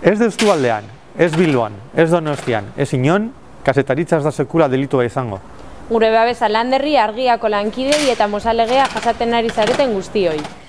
Ez Deustualdean, ez Bilboan, ez Donostian, ez inon, kazetaritza ez da sekula delitua izango. Gure babesa Landerri, Argiako lankidei eta Mosalegea jasaten ari zareten guztioi.